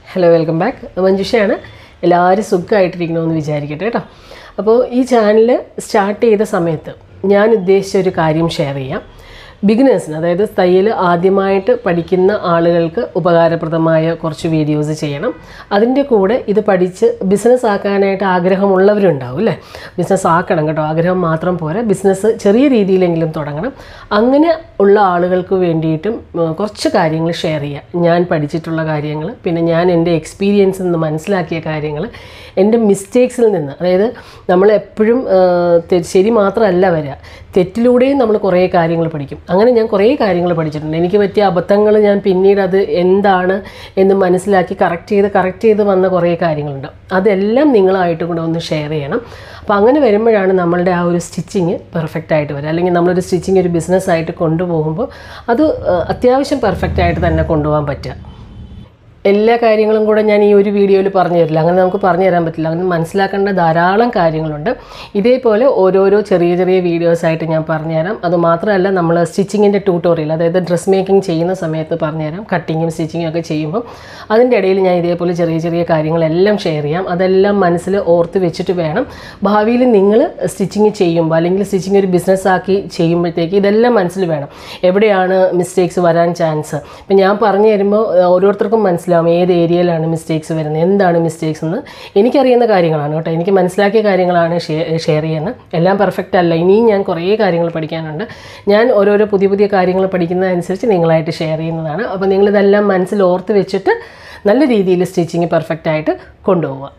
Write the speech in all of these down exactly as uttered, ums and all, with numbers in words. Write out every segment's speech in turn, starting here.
Hello, welcome back. Manjushana. എല്ലാവരും സുഖമായിട്ടിരിക്കണമെന്ന് വിചാരിക്കട്ടെ കേട്ടോ. അപ്പോൾ ഈ ചാനൽ സ്റ്റാർട്ട് ചെയ്ത സമയത്ത് ഞാൻ ഉദ്ദേശിച്ച ഒരു കാര്യം ഷെയർ ചെയ്യാം. ബിഗിനേഴ്സിന്, അതായത് തയ്യൽ ആദ്യമായിട്ട് പഠിക്കുന്ന ആളുകൾക്ക് ഉപകാരപ്രദമായ കുറച്ച് വീഡിയോസ് ചെയ്യണം. അതിൻ്റെ കൂടെ ഇത് പഠിച്ച് ബിസിനസ് ആക്കാനായിട്ട് ആഗ്രഹമുള്ളവരുണ്ടാവും അല്ലേ. ബിസിനസ് ആക്കണം കേട്ടോ, ആഗ്രഹം മാത്രം പോരാ, ബിസിനസ് ചെറിയ രീതിയിലെങ്കിലും തുടങ്ങണം. അങ്ങനെ ഉള്ള ആളുകൾക്ക് വേണ്ടിയിട്ടും കുറച്ച് കാര്യങ്ങൾ ഷെയർ ചെയ്യാം. ഞാൻ പഠിച്ചിട്ടുള്ള കാര്യങ്ങൾ, പിന്നെ ഞാൻ എൻ്റെ എക്സ്പീരിയൻസിൽ നിന്ന് മനസ്സിലാക്കിയ കാര്യങ്ങൾ, എൻ്റെ മിസ്റ്റേക്സിൽ നിന്ന്, അതായത് നമ്മൾ എപ്പോഴും ശരി മാത്രമല്ല വരിക, തെറ്റിലൂടെയും നമ്മൾ കുറേ കാര്യങ്ങൾ പഠിക്കും. അങ്ങനെ ഞാൻ കുറേ കാര്യങ്ങൾ പഠിച്ചിട്ടുണ്ട്. എനിക്ക് പറ്റിയ അബദ്ധങ്ങൾ ഞാൻ പിന്നീട് അത് എന്താണ് എന്ന് മനസ്സിലാക്കി കറക്റ്റ് ചെയ്ത് കറക്റ്റ് ചെയ്ത് വന്ന കുറേ കാര്യങ്ങളുണ്ട്. അതെല്ലാം നിങ്ങളായിട്ട് കൂടെ ഒന്ന് ഷെയർ ചെയ്യണം. അപ്പോൾ അങ്ങനെ വരുമ്പോഴാണ് നമ്മളുടെ ആ ഒരു സ്റ്റിച്ചിങ് പെർഫെക്റ്റ് ആയിട്ട് വരിക. അല്ലെങ്കിൽ നമ്മളൊരു സ്റ്റിച്ചിങ് ഒരു ബിസിനസ്സായിട്ട് കൊണ്ടുപോകുമ്പോൾ അത് അത്യാവശ്യം പെർഫെക്റ്റ് ആയിട്ട് തന്നെ കൊണ്ടുപോകാൻ പറ്റുക. എല്ലാ കാര്യങ്ങളും കൂടെ ഞാൻ ഈ ഒരു വീഡിയോയിൽ പറഞ്ഞു തരില്ല, അങ്ങനെ നമുക്ക് പറഞ്ഞു തരാൻ പറ്റില്ല. അങ്ങനെ മനസ്സിലാക്കേണ്ട ധാരാളം കാര്യങ്ങളുണ്ട്. ഇതേപോലെ ഓരോരോ ചെറിയ ചെറിയ വീഡിയോസായിട്ട് ഞാൻ പറഞ്ഞുതരാം. അതുമാത്രമല്ല, നമ്മൾ സ്റ്റിച്ചിങ്ങിൻ്റെ ട്യൂട്ടോറിയൽ, അതായത് ഡ്രസ് മേക്കിംഗ് ചെയ്യുന്ന സമയത്ത് പറഞ്ഞുതരാം. കട്ടിങ്ങും സ്റ്റിച്ചിങ്ങും ഒക്കെ ചെയ്യുമ്പോൾ അതിൻ്റെ ഇടയിൽ ഞാൻ ഇതേപോലെ ചെറിയ ചെറിയ കാര്യങ്ങളെല്ലാം ഷെയർ ചെയ്യാം. അതെല്ലാം മനസ്സിൽ ഓർത്ത് വെച്ചിട്ട് വേണം ഭാവിയിൽ നിങ്ങൾ സ്റ്റിച്ചിങ് ചെയ്യുമ്പോൾ, അല്ലെങ്കിൽ സ്റ്റിച്ചിങ് ഒരു ബിസിനസ്സാക്കി ചെയ്യുമ്പോഴത്തേക്ക് ഇതെല്ലാം മനസ്സിൽ വേണം. എവിടെയാണ് മിസ്റ്റേക്സ് വരാൻ ചാൻസ്. ഇപ്പം ഞാൻ പറഞ്ഞു തരുമ്പോൾ ഓരോരുത്തർക്കും മനസ്സിലാവും ഏത് ഏരിയയിലാണ് മിസ്റ്റേക്സ് വരുന്നത്, എന്താണ് മിസ്റ്റേക്സ് എന്ന്. എനിക്കറിയുന്ന കാര്യങ്ങളാണ് കേട്ടോ, എനിക്ക് മനസ്സിലാക്കിയ കാര്യങ്ങളാണ് ഷെയർ ചെയ്യുന്നത്. എല്ലാം പെർഫെക്റ്റ് അല്ല, ഇനിയും ഞാൻ കുറേ കാര്യങ്ങൾ പഠിക്കാനുണ്ട്. ഞാൻ ഓരോരോ പുതിയ പുതിയ കാര്യങ്ങൾ പഠിക്കുന്നതനുസരിച്ച് നിങ്ങളായിട്ട് ഷെയർ ചെയ്യുന്നതാണ്. അപ്പോൾ നിങ്ങളിതെല്ലാം മനസ്സിൽ ഓർത്ത് വെച്ചിട്ട് നല്ല രീതിയിൽ സ്റ്റിച്ചിങ് പെർഫെക്റ്റായിട്ട് കൊണ്ടുപോവുക.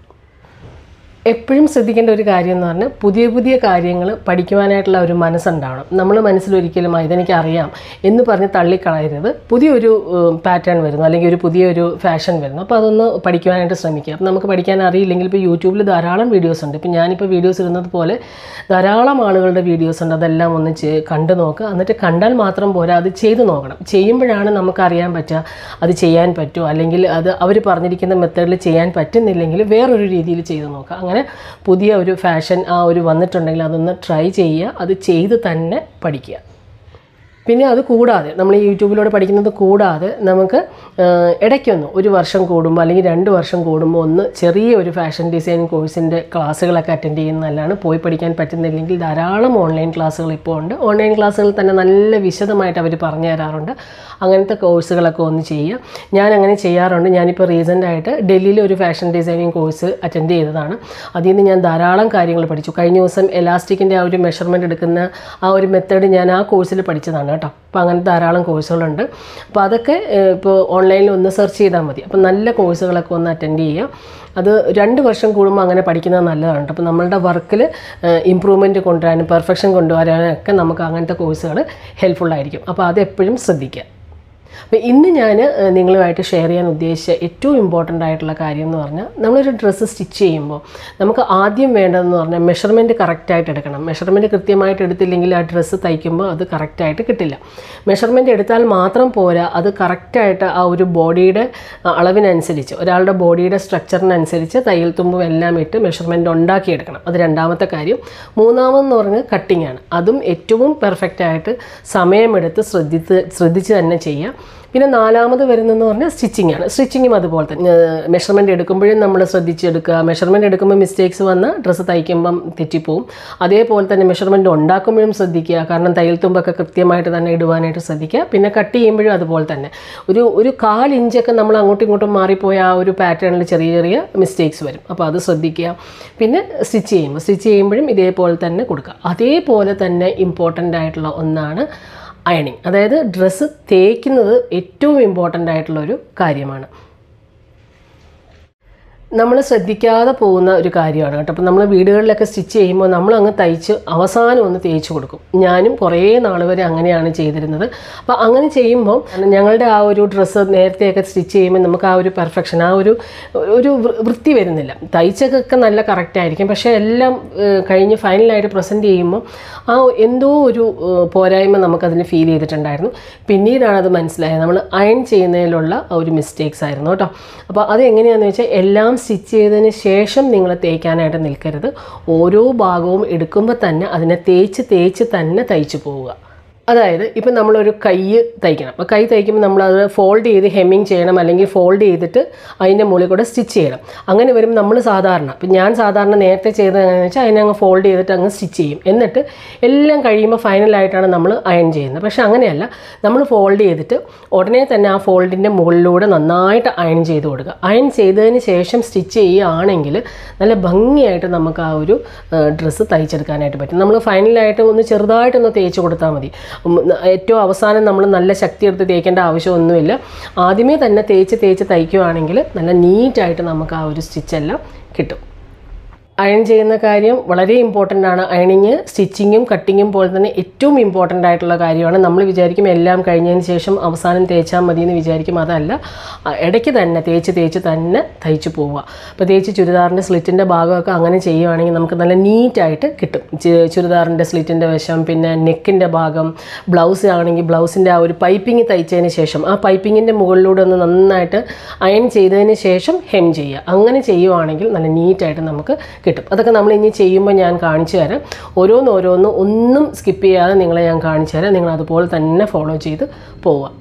എപ്പോഴും ശ്രദ്ധിക്കേണ്ട ഒരു കാര്യം എന്ന് പറഞ്ഞാൽ, പുതിയ പുതിയ കാര്യങ്ങൾ പഠിക്കുവാനായിട്ടുള്ള ഒരു മനസ്സുണ്ടാവണം. നമ്മൾ മനസ്സിലൊരിക്കലും ഇതെനിക്കറിയാം എന്ന് പറഞ്ഞ് തള്ളിക്കളയരുത്. പുതിയൊരു പാറ്റേൺ വരുന്നു, അല്ലെങ്കിൽ ഒരു പുതിയൊരു ഫാഷൻ വരുന്നു, അപ്പോൾ അതൊന്ന് പഠിക്കുവാനായിട്ട് ശ്രമിക്കുക. അപ്പോൾ നമുക്ക് പഠിക്കാൻ അറിയില്ലെങ്കിൽ ഇപ്പോൾ യൂട്യൂബിൽ ധാരാളം വീഡിയോസ് ഉണ്ട്. ഇപ്പോൾ ഞാനിപ്പോൾ വീഡിയോസ് ഇടുന്നത് പോലെ ധാരാളം ആളുകളുടെ വീഡിയോസ് ഉണ്ട്. അതെല്ലാം ഒന്ന് കണ്ടു നോക്കുക. എന്നിട്ട് കണ്ടാൽ മാത്രം പോരാ, അത് ചെയ്ത് നോക്കണം. ചെയ്യുമ്പോഴാണ് നമുക്കറിയാൻ പറ്റുക അത് ചെയ്യാൻ പറ്റുമോ, അല്ലെങ്കിൽ അത് അവർ പറഞ്ഞിരിക്കുന്ന മെത്തേഡിൽ ചെയ്യാൻ പറ്റുന്നില്ലെങ്കിൽ വേറൊരു രീതിയിൽ ചെയ്ത് നോക്കുക. അങ്ങനെ പുതിയ ഒരു ഫാഷൻ ആ ഒരു വന്നിട്ടുണ്ടെങ്കിൽ അതൊന്ന് ട്രൈ ചെയ്യുക, അത് ചെയ്ത് തന്നെ പഠിക്കുക. പിന്നെ അത് കൂടാതെ, നമ്മൾ ഈ യൂട്യൂബിലൂടെ പഠിക്കുന്നത് കൂടാതെ നമുക്ക് ഇടയ്ക്കൊന്ന് ഒരു വർഷം കൂടുമ്പോൾ അല്ലെങ്കിൽ രണ്ട് വർഷം കൂടുമ്പോൾ ഒന്ന് ചെറിയ ഒരു ഫാഷൻ ഡിസൈൻ കോഴ്സിൻ്റെ ക്ലാസ്സുകളൊക്കെ അറ്റൻഡ് ചെയ്യുന്നതല്ലാണ്. പോയി പഠിക്കാൻ പറ്റുന്നില്ലെങ്കിൽ ധാരാളം ഓൺലൈൻ ക്ലാസ്സുകൾ ഇപ്പോൾ ഉണ്ട്. ഓൺലൈൻ ക്ലാസ്സുകൾ തന്നെ നല്ല വിശദമായിട്ട് അവർ പറഞ്ഞു തരാറുണ്ട്. അങ്ങനത്തെ കോഴ്സുകളൊക്കെ ഒന്ന് ചെയ്യുക. ഞാൻ അങ്ങനെ ചെയ്യാറുണ്ട്. ഞാനിപ്പോൾ റീസെൻ്റായിട്ട് ഡൽഹിയിൽ ഒരു ഫാഷൻ ഡിസൈനിങ് കോഴ്സ് അറ്റൻഡ് ചെയ്തതാണ്. അതിൽ നിന്ന് ഞാൻ ധാരാളം കാര്യങ്ങൾ പഠിച്ചു. കഴിഞ്ഞ ദിവസം എലാസ്റ്റിക്കിൻ്റെ ആ ഒരു മെഷർമെൻറ്റ് എടുക്കുന്ന ആ ഒരു മെത്തേഡ് ഞാൻ ആ കോഴ്സിൽ പഠിച്ചതാണ് കേട്ടോ. അപ്പോൾ അങ്ങനെ ധാരാളം കോഴ്സുകളുണ്ട്. അപ്പോൾ അതൊക്കെ ഇപ്പോൾ ഓൺലൈനിൽ ഒന്ന് സെർച്ച് ചെയ്താൽ മതി. അപ്പോൾ നല്ല കോഴ്സുകളൊക്കെ ഒന്ന് അറ്റൻഡ് ചെയ്യുക. അത് രണ്ട് വർഷം കൂടുമ്പോൾ അങ്ങനെ പഠിക്കുന്നത് നല്ലതാണ്. അപ്പോൾ നമ്മളുടെ വർക്കിൽ ഇമ്പ്രൂവ്മെൻറ്റ് കൊണ്ടുവരാനും പെർഫെക്ഷൻ കൊണ്ടുവരാനൊക്കെ നമുക്ക് അങ്ങനത്തെ കോഴ്സുകൾ ഹെൽപ്ഫുള്ളായിരിക്കും. അപ്പോൾ അതെപ്പോഴും ശ്രദ്ധിക്കുക. അപ്പോൾ ഇന്ന് ഞാൻ നിങ്ങളുമായിട്ട് ഷെയർ ചെയ്യാൻ ഉദ്ദേശിച്ച ഏറ്റവും ഇമ്പോർട്ടൻ്റ് ആയിട്ടുള്ള കാര്യം എന്ന് പറഞ്ഞാൽ, നമ്മളൊരു ഡ്രസ്സ് സ്റ്റിച്ച് ചെയ്യുമ്പോൾ നമുക്ക് ആദ്യം വേണ്ടതെന്ന് പറഞ്ഞാൽ മെഷർമെൻറ്റ് കറക്റ്റായിട്ട് എടുക്കണം. മെഷർമെൻറ്റ് കൃത്യമായിട്ട് എടുത്തില്ലെങ്കിൽ ആ ഡ്രസ്സ് തയ്ക്കുമ്പോൾ അത് കറക്റ്റായിട്ട് കിട്ടില്ല. മെഷർമെൻറ്റ് എടുത്താൽ മാത്രം പോരാ, അത് കറക്റ്റായിട്ട് ആ ഒരു ബോഡിയുടെ അളവിനനുസരിച്ച്, ഒരാളുടെ ബോഡിയുടെ സ്ട്രക്ചറിനനുസരിച്ച് തയ്യൽ തുമ്പും എല്ലാം ഇട്ട് മെഷർമെൻറ്റ് ഉണ്ടാക്കിയെടുക്കണം. അത് രണ്ടാമത്തെ കാര്യം. മൂന്നാമതെന്ന് പറഞ്ഞാൽ കട്ടിങ് ആണ്. അതും ഏറ്റവും പെർഫെക്റ്റായിട്ട് സമയമെടുത്ത് ശ്രദ്ധിച്ച് ശ്രദ്ധിച്ച് തന്നെ ചെയ്യാം. പിന്നെ നാലാമത് വരുന്നതെന്ന് പറഞ്ഞാൽ സ്റ്റിച്ചിങ് ആണ്. സ്റ്റിച്ചിങ്ങും അതുപോലെ തന്നെ മെഷർമെൻറ്റ് എടുക്കുമ്പോഴും നമ്മൾ ശ്രദ്ധിച്ചെടുക്കുക. മെഷർമെൻറ്റ് എടുക്കുമ്പോൾ മിസ്റ്റേക്സ് വന്ന് ഡ്രസ്സ് തയ്ക്കുമ്പം തെറ്റിപ്പോവും. അതേപോലെ തന്നെ മെഷർമെൻറ്റ് ഉണ്ടാക്കുമ്പോഴും ശ്രദ്ധിക്കുക, കാരണം തയ്യൽ തുമ്പൊക്കെ കൃത്യമായിട്ട് തന്നെ ഇടുവാനായിട്ട് ശ്രദ്ധിക്കുക. പിന്നെ കട്ട് ചെയ്യുമ്പോഴും അതുപോലെ തന്നെ ഒരു ഒരു കാലിഞ്ചൊക്കെ നമ്മൾ അങ്ങോട്ടും ഇങ്ങോട്ടും മാറിപ്പോയ ആ ഒരു പാറ്റേണിൽ ചെറിയ ചെറിയ മിസ്റ്റേക്സ് വരും. അപ്പോൾ അത് ശ്രദ്ധിക്കുക. പിന്നെ സ്റ്റിച്ച് ചെയ്യുമ്പോൾ സ്റ്റിച്ച് ചെയ്യുമ്പോഴും ഇതേപോലെ തന്നെ കൊടുക്കുക. അതേപോലെ തന്നെ ഇമ്പോർട്ടൻ്റ് ആയിട്ടുള്ള ഒന്നാണ് അയണിങ്. അതായത് ഡ്രസ്സ് തേക്കുന്നത് ഏറ്റവും ഇമ്പോർട്ടൻ്റ് ആയിട്ടുള്ളൊരു കാര്യമാണ്. നമ്മൾ ശ്രദ്ധിക്കാതെ പോകുന്ന ഒരു കാര്യമാണ് കേട്ടോ. അപ്പോൾ നമ്മൾ വീടുകളിലൊക്കെ സ്റ്റിച്ച് ചെയ്യുമ്പോൾ നമ്മളങ്ങ് തയ്ച്ച് അവസാനം ഒന്ന് തേച്ച് കൊടുക്കും. ഞാനും കുറേ നാൾ വരെ അങ്ങനെയാണ് ചെയ്തിരുന്നത്. അപ്പോൾ അങ്ങനെ ചെയ്യുമ്പോൾ ഞങ്ങളുടെ ആ ഒരു ഡ്രസ്സ് നേരത്തെയൊക്കെ സ്റ്റിച്ച് ചെയ്യുമ്പോൾ നമുക്ക് ആ ഒരു പെർഫെക്ഷൻ, ആ ഒരു ഒരു വൃത്തി വരുന്നില്ല. തയ്ച്ചൊക്കെ നല്ല കറക്റ്റായിരിക്കും, പക്ഷേ എല്ലാം കഴിഞ്ഞ് ഫൈനലായിട്ട് പ്രസൻറ്റ് ചെയ്യുമ്പോൾ ആ എന്തോ ഒരു പോരായ്മ നമുക്കതിന് ഫീൽ ചെയ്തിട്ടുണ്ടായിരുന്നു. പിന്നീടാണ് അത് മനസ്സിലായത് നമ്മൾ അയൺ ചെയ്യുന്നതിലുള്ള ഒരു മിസ്റ്റേക്സ് ആയിരുന്നു കേട്ടോ. അപ്പോൾ അത് എങ്ങനെയാണെന്ന് വെച്ചാൽ, എല്ലാം സ്റ്റിച്ച് ചെയ്തതിന് ശേഷം നിങ്ങൾ തേക്കാനായിട്ട് നിൽക്കരുത്. ഓരോ ഭാഗവും എടുക്കുമ്പോൾ തന്നെ അതിനെ തേച്ച് തേച്ച് തന്നെ തയ്ച്ചു പോവുക. അതായത് ഇപ്പം നമ്മളൊരു കൈ തയ്ക്കണം. അപ്പോൾ കൈ തയ്ക്കുമ്പോൾ നമ്മളത് ഫോൾഡ് ചെയ്ത് ഹെമ്മിങ് ചെയ്യണം, അല്ലെങ്കിൽ ഫോൾഡ് ചെയ്തിട്ട് അതിൻ്റെ മുകളിൽ കൂടെ സ്റ്റിച്ച് ചെയ്യണം. അങ്ങനെ വരുമ്പോൾ നമ്മൾ സാധാരണ ഇപ്പം ഞാൻ സാധാരണ നേരത്തെ ചെയ്തതെന്ന് വെച്ചാൽ അതിനെ അങ്ങ് ഫോൾഡ് ചെയ്തിട്ട് അങ്ങ് സ്റ്റിച്ച് ചെയ്യും. എന്നിട്ട് എല്ലാം കഴിയുമ്പോൾ ഫൈനലായിട്ടാണ് നമ്മൾ അയൺ ചെയ്യുന്നത്. പക്ഷേ അങ്ങനെയല്ല, നമ്മൾ ഫോൾഡ് ചെയ്തിട്ട് ഉടനെ തന്നെ ആ ഫോൾഡിൻ്റെ മുകളിലൂടെ നന്നായിട്ട് അയൺ ചെയ്ത് കൊടുക്കുക. അയൺ ചെയ്തതിന് ശേഷം സ്റ്റിച്ച് ചെയ്യുകയാണെങ്കിൽ നല്ല ഭംഗിയായിട്ട് നമുക്ക് ആ ഒരു ഡ്രസ്സ് തയ്ച്ചെടുക്കാനായിട്ട് പറ്റും. നമ്മൾ ഫൈനലായിട്ട് ഒന്ന് ചെറുതായിട്ടൊന്ന് തേച്ച് കൊടുത്താൽ മതി. ഏറ്റവും അവസാനം നമ്മൾ നല്ല ശക്തി എടുത്ത് തേക്കേണ്ട ആവശ്യമൊന്നുമില്ല. ആദ്യമേ തന്നെ തേച്ച് തേച്ച് തയ്ക്കുകയാണെങ്കിൽ നല്ല നീറ്റായിട്ട് നമുക്ക് ആ ഒരു സ്റ്റിച്ചെല്ലാം കിട്ടും. അയൺ ചെയ്യുന്ന കാര്യം വളരെ ഇമ്പോർട്ടൻ്റ് ആണ്. അയണിങ് സ്റ്റിച്ചിങ്ങും കട്ടിങ്ങും പോലെ തന്നെ ഏറ്റവും ഇമ്പോർട്ടൻ്റ് ആയിട്ടുള്ള കാര്യമാണ്. നമ്മൾ വിചാരിക്കും എല്ലാം കഴിഞ്ഞതിന് ശേഷം അവസാനം തേച്ചാൽ മതി എന്ന് വിചാരിക്കും. അതല്ല, ഇടയ്ക്ക് തന്നെ തേച്ച് തേച്ച് തന്നെ തയ്ച്ച് പോവുക. അപ്പോൾ തേച്ച് ചുരിദാറിൻ്റെ സ്ലിറ്റിൻ്റെ ഭാഗമൊക്കെ അങ്ങനെ ചെയ്യുകയാണെങ്കിൽ നമുക്ക് നല്ല നീറ്റായിട്ട് കിട്ടും. ചുരിദാറിൻ്റെ സ്ലിറ്റിൻ്റെ വശം, പിന്നെ നെക്കിൻ്റെ ഭാഗം, ബ്ലൗസ് ആണെങ്കിൽ ബ്ലൗസിൻ്റെ ആ ഒരു പൈപ്പിംഗ് തയ്ച്ചതിന് ശേഷം ആ പൈപ്പിങ്ങിൻ്റെ മുകളിലൂടെ ഒന്ന് നന്നായിട്ട് അയൺ ചെയ്തതിന് ശേഷം ഹെം ചെയ്യുക. അങ്ങനെ ചെയ്യുവാണെങ്കിൽ നല്ല നീറ്റായിട്ട് നമുക്ക് കിട്ടും. അതൊക്കെ നമ്മൾ ഇനി ചെയ്യുമ്പോൾ ഞാൻ കാണിച്ചു തരാം. ഓരോന്നോരോന്ന് ഒന്നും സ്കിപ്പ് ചെയ്യാതെ നിങ്ങളെ ഞാൻ കാണിച്ചു തരാം. നിങ്ങൾ അതുപോലെ തന്നെ ഫോളോ ചെയ്ത് പോവുക.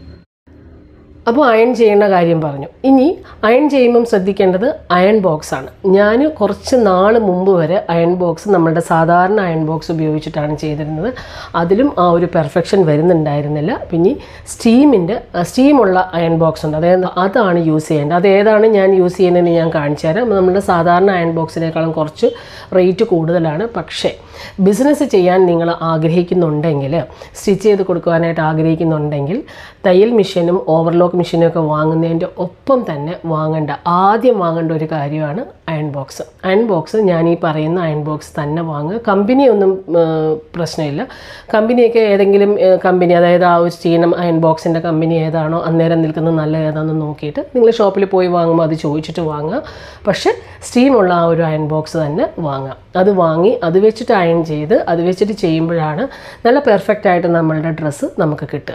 അപ്പോൾ അയൺ ചെയ്യുന്ന കാര്യം പറഞ്ഞു. ഇനി അയൺ ചെയ്യുമ്പം ശ്രദ്ധിക്കേണ്ടത് അയൺ ബോക്സാണ്. ഞാൻ കുറച്ച് നാൾ മുമ്പ് വരെ അയൺ ബോക്സ് നമ്മളുടെ സാധാരണ അയൺ ബോക്സ് ഉപയോഗിച്ചിട്ടാണ് ചെയ്തിരുന്നത്. അതിലും ആ ഒരു പെർഫെക്ഷൻ വരുന്നുണ്ടായിരുന്നില്ല. പിന്നെ സ്റ്റീമിൻ്റെ സ്റ്റീമുള്ള അയൺ ബോക്സ് ഉണ്ട്, അതായത് അതാണ് യൂസ് ചെയ്യേണ്ടത്. അത് ഏതാണ് ഞാൻ യൂസ് ചെയ്യുന്നതെന്ന് ഞാൻ കാണിച്ചു തരാം. നമ്മുടെ സാധാരണ അയൺ ബോക്സിനേക്കാളും കുറച്ച് റേറ്റ് കൂടുതലാണ്. പക്ഷേ ബിസിനസ് ചെയ്യാൻ നിങ്ങൾ ആഗ്രഹിക്കുന്നുണ്ടെങ്കിൽ, സ്റ്റിച്ച് ചെയ്ത് കൊടുക്കുവാനായിട്ട് ആഗ്രഹിക്കുന്നുണ്ടെങ്കിൽ, തയ്യൽ മെഷീനും ഓവർലോക്ക് മെഷീനും ഒക്കെ വാങ്ങുന്നതിൻ്റെ ഒപ്പം തന്നെ വാങ്ങേണ്ട ആദ്യം വാങ്ങേണ്ട ഒരു കാര്യമാണ് അയൺ ബോക്സ്. അയൺ ബോക്സ് ഞാൻ ഈ പറയുന്ന അയൺ ബോക്സ് തന്നെ വാങ്ങുക. കമ്പനിയൊന്നും പ്രശ്നമില്ല. കമ്പനിയൊക്കെ ഏതെങ്കിലും കമ്പനി, അതായത് ആ ഒരു സ്റ്റീനം അയൺ ബോക്സിൻ്റെ കമ്പനി ഏതാണോ അന്നേരം നിൽക്കുന്നത് നല്ല ഏതാണെന്ന് നോക്കിയിട്ട് നിങ്ങൾ ഷോപ്പിൽ പോയി വാങ്ങുമ്പോൾ അത് ചോദിച്ചിട്ട് വാങ്ങുക. പക്ഷേ സ്റ്റീമുള്ള ആ ഒരു അയൺ ബോക്സ് തന്നെ വാങ്ങുക. അത് വാങ്ങി അത് വെച്ചിട്ട് അയൺ ചെയ്ത് അത് വെച്ചിട്ട് ചെയ്യുമ്പോഴാണ് നല്ല പെർഫെക്റ്റായിട്ട് നമ്മളുടെ ഡ്രസ്സ് നമുക്ക് കിട്ടുക.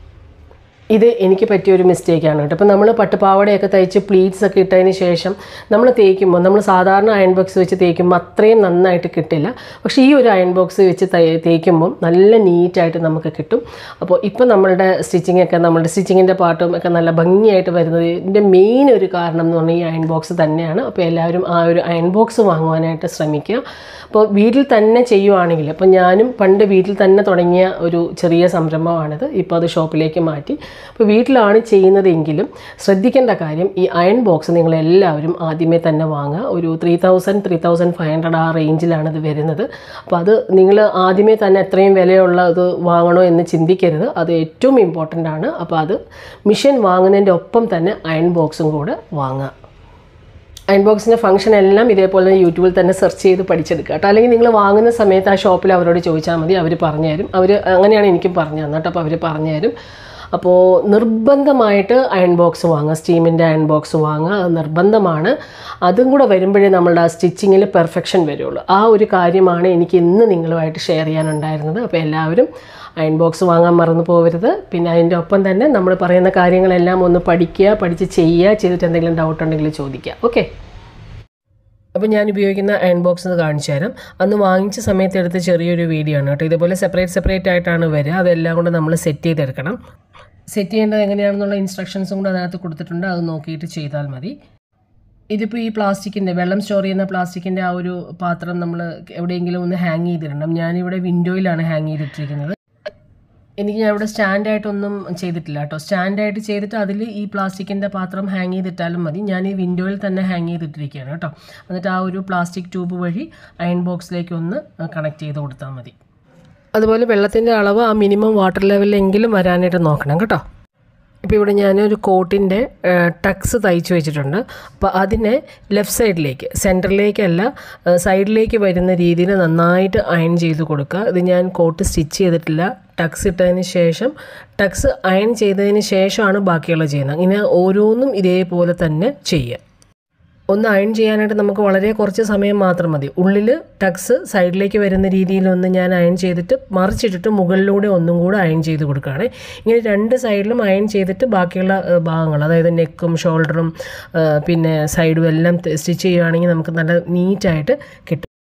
ഇത് എനിക്ക് പറ്റിയൊരു മിസ്റ്റേക്കാണ് കേട്ടോ. അപ്പോൾ നമ്മൾ പട്ടുപാവാടയൊക്കെ തയ്ച്ച് പ്ലീറ്റ്സ് ഒക്കെ ഇട്ടതിന് ശേഷം നമ്മൾ തേക്കുമ്പോൾ, നമ്മൾ സാധാരണ അയൺ ബോക്സ് വെച്ച് തേക്കുമ്പോൾ അത്രയും നന്നായിട്ട് കിട്ടില്ല. പക്ഷേ ഈ ഒരു അയൺ ബോക്സ് വെച്ച് തേക്കുമ്പം നല്ല നീറ്റായിട്ട് നമുക്ക് കിട്ടും. അപ്പോൾ ഇപ്പോൾ നമ്മളുടെ സ്റ്റിച്ചിങ്ങൊക്കെ, നമ്മളുടെ സ്റ്റിച്ചിങ്ങിൻ്റെ പാട്ടും ഒക്കെ നല്ല ഭംഗിയായിട്ട് വരുന്നത് ഇതിൻ്റെ മെയിൻ ഒരു കാരണം എന്ന് പറഞ്ഞാൽ ഈ അയൺ ബോക്സ് തന്നെയാണ്. അപ്പോൾ എല്ലാവരും ആ ഒരു അയൺ ബോക്സ് വാങ്ങുവാനായിട്ട് ശ്രമിക്കുക. അപ്പോൾ വീട്ടിൽ തന്നെ ചെയ്യുവാണെങ്കിൽ, അപ്പോൾ ഞാനും പണ്ട് വീട്ടിൽ തന്നെ തുടങ്ങിയ ഒരു ചെറിയ സംരംഭമാണിത്. ഇപ്പോൾ അത് ഷോപ്പിലേക്ക് മാറ്റി. അപ്പോൾ വീട്ടിലാണ് ചെയ്യുന്നതെങ്കിലും ശ്രദ്ധിക്കേണ്ട കാര്യം, ഈ അയൺ ബോക്സ് നിങ്ങളെല്ലാവരും ആദ്യമേ തന്നെ വാങ്ങുക. ഒരു three thousand three thousand five hundred ആ റേഞ്ചിലാണ് ഇത് വരുന്നത്. അപ്പോൾ അത് നിങ്ങൾ ആദ്യമേ തന്നെ എത്രയും വിലയുള്ള ഇത് വാങ്ങണോ എന്ന് ചിന്തിക്കരുത്. അത് ഏറ്റവും ഇമ്പോർട്ടൻ്റ് ആണ്. അപ്പോൾ അത് മെഷീൻ വാങ്ങുന്നതിൻ്റെ ഒപ്പം തന്നെ അയൺ ബോക്സും കൂടെ വാങ്ങുക. അയൺ ബോക്സിൻ്റെ ഫംഗ്ഷൻ എല്ലാം ഇതേപോലെ തന്നെ യൂട്യൂബിൽ തന്നെ സെർച്ച് ചെയ്ത് പഠിച്ചെടുക്കുക കേട്ടോ. അല്ലെങ്കിൽ നിങ്ങൾ വാങ്ങുന്ന സമയത്ത് ആ ഷോപ്പിൽ അവരോട് ചോദിച്ചാൽ മതി, അവർ പറഞ്ഞു തരും. അവർ അങ്ങനെയാണ് എനിക്കും പറഞ്ഞു തന്നത് കേട്ടോ. അപ്പോൾ അവർ പറഞ്ഞു തരും. അപ്പോൾ നിർബന്ധമായിട്ട് അയൺ ബോക്സ് വാങ്ങുക, സ്റ്റീമിൻ്റെ അയൺ ബോക്സ് വാങ്ങുക, അത് നിർബന്ധമാണ്. അതും കൂടെ വരുമ്പോഴേ നമ്മളുടെ ആ സ്റ്റിച്ചിങ്ങിൽ പെർഫെക്ഷൻ വരുള്ളൂ. ആ ഒരു കാര്യമാണ് എനിക്ക് ഇന്ന് നിങ്ങളുമായിട്ട് ഷെയർ ചെയ്യാനുണ്ടായിരുന്നത്. അപ്പോൾ എല്ലാവരും അയൺ ബോക്സ് വാങ്ങാൻ മറന്നു പോകരുത്. പിന്നെ അതിൻ്റെ ഒപ്പം തന്നെ നമ്മൾ പറയുന്ന കാര്യങ്ങളെല്ലാം ഒന്ന് പഠിക്കുക, പഠിച്ച് ചെയ്യുക. ചെയ്തിട്ട് എന്തെങ്കിലും ഡൗട്ട് ഉണ്ടെങ്കിൽ ചോദിക്കുക. ഓക്കെ. അപ്പോൾ ഞാൻ ഉപയോഗിക്കുന്ന അയൺ ബോക്സ് എന്ന് കാണിച്ചു തരാം. അന്ന് വാങ്ങിച്ച സമയത്ത് എടുത്ത ചെറിയൊരു വീഡിയോ ആണ് കേട്ടോ. ഇതേപോലെ സെപ്പറേറ്റ് സെപ്പറേറ്റ് ആയിട്ടാണ് വരിക. അതെല്ലാം കൊണ്ട് നമ്മൾ സെറ്റ് ചെയ്തെടുക്കണം. സെറ്റ് ചെയ്യേണ്ടത് എങ്ങനെയാണെന്നുള്ള ഇൻസ്ട്രക്ഷൻസും കൂടെ അതിനകത്ത് കൊടുത്തിട്ടുണ്ട്. അത് നോക്കിയിട്ട് ചെയ്താൽ മതി. ഇതിപ്പോൾ ഈ പ്ലാസ്റ്റിക്കിൻ്റെ, വെള്ളം സ്റ്റോർ ചെയ്യുന്ന പ്ലാസ്റ്റിക്കിൻ്റെ ആ ഒരു പാത്രം നമ്മൾ എവിടെയെങ്കിലും ഒന്ന് ഹാങ് ചെയ്തിടണം. ഞാനിവിടെ വിൻഡോയിലാണ് ഹാങ് ചെയ്തിട്ടിരിക്കുന്നത്. എനിക്ക് ഞാൻ ഇവിടെ സ്റ്റാൻഡായിട്ടൊന്നും ചെയ്തിട്ടില്ല കേട്ടോ. സ്റ്റാൻഡായിട്ട് ചെയ്തിട്ട് അതിൽ ഈ പ്ലാസ്റ്റിക്കിൻ്റെ പാത്രം ഹാങ് ചെയ്തിട്ടാലും മതി. ഞാൻ ഈ വിൻഡോയിൽ തന്നെ ഹാങ് ചെയ്തിട്ടിരിക്കുകയാണ് കേട്ടോ. എന്നിട്ട് ആ ഒരു പ്ലാസ്റ്റിക് ട്യൂബ് വഴി അയൺ ബോക്സിലേക്ക് ഒന്ന് കണക്ട് ചെയ്ത് കൊടുത്താൽ മതി. അതുപോലെ വെള്ളത്തിൻ്റെ അളവ് ആ മിനിമം വാട്ടർ ലെവലിലെങ്കിലും വരാനായിട്ട് നോക്കണം കേട്ടോ. ഇപ്പോൾ ഇവിടെ ഞാനൊരു കോട്ടിൻ്റെ ടക്സ് തയ്ച്ച് വെച്ചിട്ടുണ്ട്. അപ്പോൾ അതിനെ ലെഫ്റ്റ് സൈഡിലേക്ക്, സെൻറ്ററിലേക്കല്ല സൈഡിലേക്ക് വരുന്ന രീതിയിൽ നന്നായിട്ട് അയൺ ചെയ്ത് കൊടുക്കുക. ഇത് ഞാൻ കോട്ട് സ്റ്റിച്ച് ചെയ്തിട്ടില്ല. ടക്സ് ഇട്ടതിന് ശേഷം, ടക്സ് അയൺ ചെയ്തതിന് ശേഷമാണ് ബാക്കിയുള്ള ചെയ്യുന്നത്. ഇങ്ങനെ ഓരോന്നും ഇതേപോലെ തന്നെ ചെയ്യുക. ഒന്ന് അയൺ ചെയ്യാനായിട്ട് നമുക്ക് വളരെ കുറച്ച് സമയം മാത്രം മതി. ഉള്ളിൽ ടക്സ് സൈഡിലേക്ക് വരുന്ന രീതിയിലൊന്ന് ഞാൻ അയൺ ചെയ്തിട്ട് മറിച്ചിട്ടിട്ട് മുകളിലൂടെ ഒന്നും കൂടെ അയൺ ചെയ്ത് കൊടുക്കുകയാണ്. ഇങ്ങനെ രണ്ട് സൈഡിലും അയൺ ചെയ്തിട്ട് ബാക്കിയുള്ള ഭാഗങ്ങൾ, അതായത് നെക്കും ഷോൾഡറും പിന്നെ സൈഡും എല്ലാം സ്റ്റിച്ച് ചെയ്യുകയാണെങ്കിൽ നമുക്ക് നല്ല നീറ്റായിട്ട് കിട്ടും.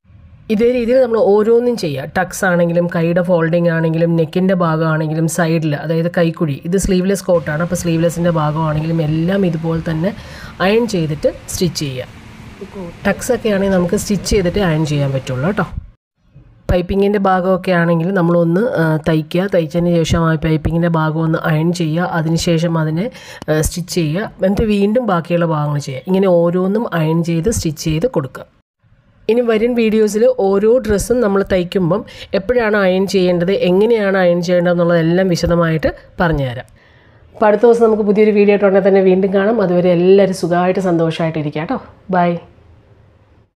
ഇതേ രീതിയിൽ നമ്മൾ ഓരോന്നും ചെയ്യുക. ടക്സ് ആണെങ്കിലും കൈയുടെ ഫോൾഡിങ് ആണെങ്കിലും നെക്കിൻ്റെ ഭാഗമാണെങ്കിലും സൈഡിൽ, അതായത് കൈക്കുഴി, ഇത് സ്ലീവ്ലെസ് കോട്ടാണ്, അപ്പോൾ സ്ലീവ്ലെസ്സിൻ്റെ ഭാഗമാണെങ്കിലും എല്ലാം ഇതുപോലെ തന്നെ അയൺ ചെയ്തിട്ട് സ്റ്റിച്ച് ചെയ്യുക. ടക്സൊക്കെ ആണെങ്കിൽ നമുക്ക് സ്റ്റിച്ച് ചെയ്തിട്ട് അയൺ ചെയ്യാൻ പറ്റുള്ളൂ കേട്ടോ. പൈപ്പിങ്ങിൻ്റെ ഭാഗമൊക്കെ ആണെങ്കിൽ നമ്മളൊന്ന് തയ്ക്കുക, തയ്ച്ചതിന് ശേഷം ആ പൈപ്പിങ്ങിൻ്റെ ഭാഗം ഒന്ന് അയൺ ചെയ്യുക, അതിനുശേഷം അതിനെ സ്റ്റിച്ച് ചെയ്യുക, എന്നിട്ട് വീണ്ടും ബാക്കിയുള്ള ഭാഗങ്ങൾ ചെയ്യുക. ഇങ്ങനെ ഓരോന്നും അയൺ ചെയ്ത് സ്റ്റിച്ച് ചെയ്ത് കൊടുക്കുക. ഇനി വരും വീഡിയോസിൽ ഓരോ ഡ്രസ്സും നമ്മൾ തയ്ക്കുമ്പം എപ്പോഴാണ് അയൺ ചെയ്യേണ്ടത്, എങ്ങനെയാണ് അയൺ ചെയ്യേണ്ടത് എന്നുള്ളതെല്ലാം വിശദമായിട്ട് പറഞ്ഞുതരാം. അപ്പോൾ അടുത്ത ദിവസം നമുക്ക് പുതിയൊരു വീഡിയോ ആയിട്ടുണ്ടെങ്കിൽ തന്നെ വീണ്ടും കാണാം. അതുവരെ എല്ലാവരും സുഖമായിട്ട് സന്തോഷമായിട്ടിരിക്കാം കേട്ടോ. ബൈ.